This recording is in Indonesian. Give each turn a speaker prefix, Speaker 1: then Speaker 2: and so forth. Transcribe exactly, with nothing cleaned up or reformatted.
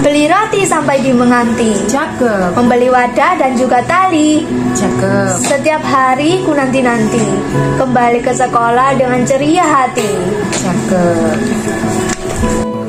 Speaker 1: Beli roti sampai dimenganti.
Speaker 2: Cakep.
Speaker 1: Membeli wadah dan juga tali.
Speaker 2: Cakep.
Speaker 1: Setiap hari ku nanti-nanti kembali ke sekolah dengan ceria hati.
Speaker 2: Cakep.